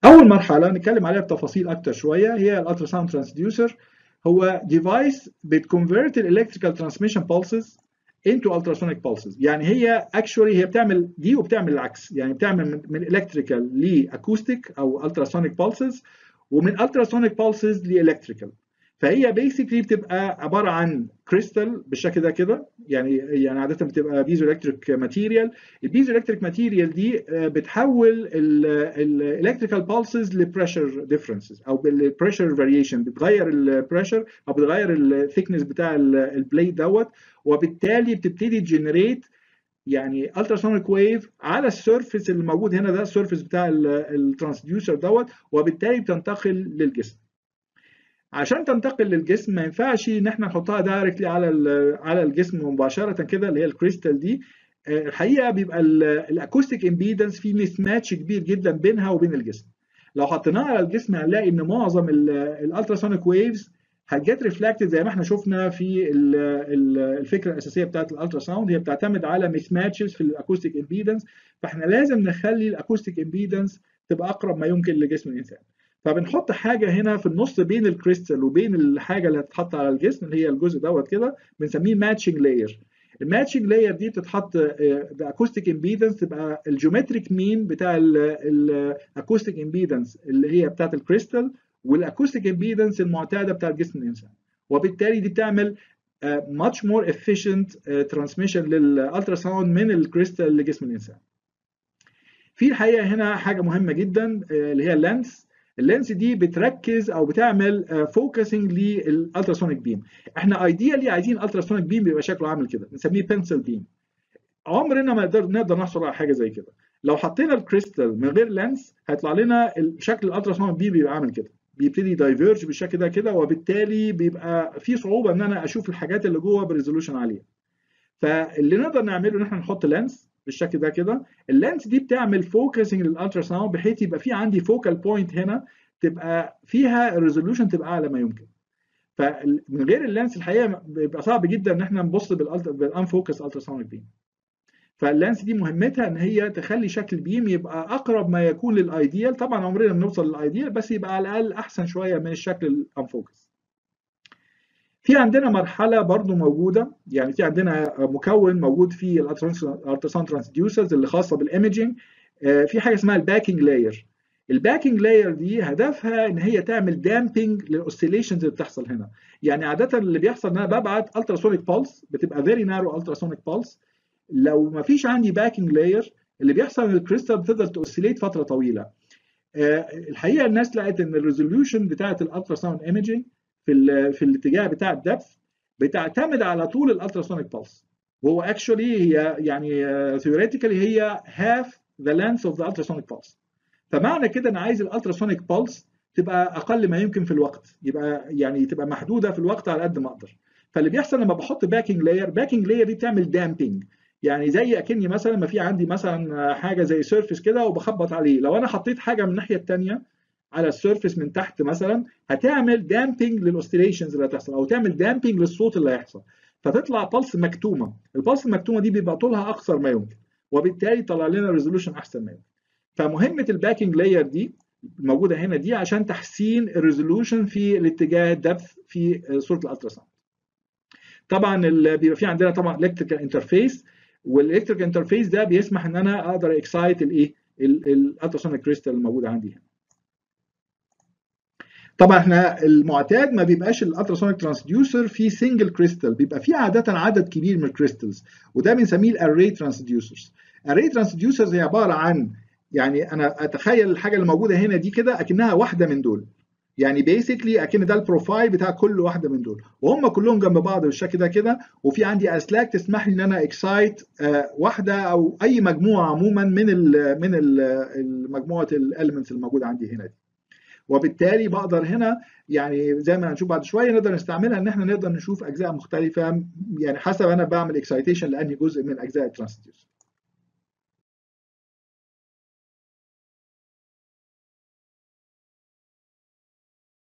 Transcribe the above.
اول مرحله نتكلم عليها بتفاصيل اكتر شويه هي الالترا ساوند ترانسديوسر. هو ديفايس بتكونفيرت الالكتريكال ترانسميشن بالسز انتو التراسونيك بالسز. يعني هي اكشولي هي بتعمل دي وبتعمل العكس، يعني بتعمل من الكتريكال لاكوستيك او التراسونيك بالسز، ومن التراسونيك بالسز لالكتريكال. فهي بيسكلي بتبقى عباره عن كريستال بالشكل ده كده، يعني عاده بتبقى بيزو الكتريك ماتيريال. البيزو الكتريك ماتيريال دي بتحول الالكتريكال بالسز لبريشر ديفرنسز او بالبريشر فاريشن، بتغير البريشر او بتغير الثيكنس بتاع البليد دوت، وبالتالي بتبتدي تجنريت يعني التراسونيك ويف على السيرفيس اللي موجود هنا، ده السيرفيس بتاع الترانسديوسر دوت، وبالتالي بتنتقل للجسم. عشان تنتقل للجسم ما ينفعش ان احنا نحطها دايركتلي على الجسم مباشره كده، اللي هي الكريستال دي. الحقيقه بيبقى الاكوستيك امبيدنس في ميس ماتش كبير جدا بينها وبين الجسم. لو حطيناها على الجسم هنلاقي ان معظم الالتراسونيك ويفز هتجت ريفلكتد زي ما احنا شفنا في الفكره الاساسيه بتاعت الالتراساوند، هي بتعتمد على ميس ماتشز في الاكوستيك امبيدنس. فاحنا لازم نخلي الاكوستيك امبيدنس تبقى اقرب ما يمكن لجسم الانسان. فبنحط حاجه هنا في النص بين الكريستال وبين الحاجه اللي هتتحط على الجسم، اللي هي الجزء دوت كده بنسميه ماتشنج لاير. الماتشنج لاير دي بتتحط باكوستيك امبيدنس، تبقى الجيومتريك مين بتاع الاكوستيك امبيدنس اللي هي بتاعت الكريستال والاكوستيك امبيدنس المعتاده بتاعت جسم الانسان، وبالتالي دي بتعمل much more efficient transmission للالترا ساوند من الكريستال لجسم الانسان. في الحقيقه هنا حاجه مهمه جدا اللي هي اللينس. اللينس دي بتركز او بتعمل فوكسنج للالتراسونيك بيم. احنا ايديالي عايزين التراسونيك بيم يبقى شكله عامل كده، بنسميه بنسل بيم. عمرنا ما نقدر نحصل على حاجه زي كده. لو حطينا الكريستال من غير لينس هيطلع لنا شكل الالتراسونيك بيم بيبقى عامل كده، بيبتدي دايفيرج بالشكل ده كده، وبالتالي بيبقى في صعوبه ان انا اشوف الحاجات اللي جوه بريزولوشن عاليه. فاللي نقدر نعمله ان احنا نحط لينس بالشكل ده كده. اللينس دي بتعمل فوكسنج للالترا ساوند بحيث يبقى في عندي فوكال بوينت هنا تبقى فيها الريزولوشن تبقى اعلى ما يمكن. فمن غير اللينس الحقيقه بيبقى صعب جدا ان احنا نبص بالانفوكس الترا ساوند بيم. فاللينس دي مهمتها ان هي تخلي شكل البيم يبقى اقرب ما يكون للايديال. طبعا عمرنا ما بنوصل للايديال، بس يبقى على الاقل احسن شويه من الشكل الانفوكس. في عندنا مرحله برضو موجوده، يعني في عندنا مكون موجود في الالتراساوند ترانسديوسرز اللي خاصه بالايمجنج. في حاجه اسمها الباكينج لاير. الباكينج لاير دي هدفها ان هي تعمل دامبنج للاوسيليشنز اللي بتحصل هنا. يعني عاده اللي بيحصل ان انا ببعت التراسونيك بالس، بتبقى فيري نارو التراسونيك بالس. لو ما فيش عندي باكينج لاير اللي بيحصل ان الكريستال بتفضل تاوسيليت فتره طويله. الحقيقه الناس لقت ان الريزوليوشن بتاعه الالتراساوند ايمجنج في الاتجاه بتاع الدبث بتعتمد على طول الالتراسونيك بالس، وهو اكشولي هي يعني ثيوريتيكالي هي هاف ذا لينث اوف ذا التراسونيك بالس. فمعنى كده انا عايز الالتراسونيك بالس تبقى اقل ما يمكن في الوقت، يبقى يعني تبقى محدوده في الوقت على قد ما اقدر. فاللي بيحصل لما بحط باكينج لاير دي بتعمل دامبنج. يعني زي اكني مثلا ما في عندي مثلا حاجه زي سيرفيس كده وبخبط عليه، لو انا حطيت حاجه من الناحيه الثانيه على السيرفيس من تحت مثلا هتعمل دامبنج للاوسيليشنز اللي هتحصل، او تعمل دامبنج للصوت اللي هيحصل، فتطلع بلس مكتومه. البلس المكتومه دي بيبقى طولها اقصر ما يمكن، وبالتالي طلع لنا ريزولوشن احسن ما يمكن. فمهمه الباكينج لاير دي الموجوده هنا دي عشان تحسين الريزولوشن في الاتجاه الدبث في صوره الالتراساوند. طبعا بيبقى في عندنا طبعا الكتريكال انترفيس، والالكتريكال انترفيس ده بيسمح ان انا اقدر اكسايت الايه الالتراسونيك كريستال الموجوده عندي هنا. طبعا احنا المعتاد ما بيبقاش الالتراسونيك ترانسديوسر في سنجل كريستال، بيبقى في عاده عدد كبير من الكريستالز، وده بنسميه الاري ترانسديوسرز. الاري ترانسديوسرز هي عباره عن، يعني انا اتخيل الحاجه اللي موجوده هنا دي كده اكنها واحده من دول، يعني بيسكلي اكن ده البروفايل بتاع كل واحده من دول، وهم كلهم جنب بعض بالشكل ده كده، وفي عندي اسلاك تسمح لي ان انا اكسايت واحده او اي مجموعه عموما من مجموعه الاليمنتس الموجوده عندي هنا دي. وبالتالي بقدر هنا يعني زي ما هنشوف بعد شويه نقدر نستعملها ان احنا نقدر نشوف اجزاء مختلفه، يعني حسب انا بعمل اكسايتيشن لانهي جزء من اجزاء الترانسديوسر.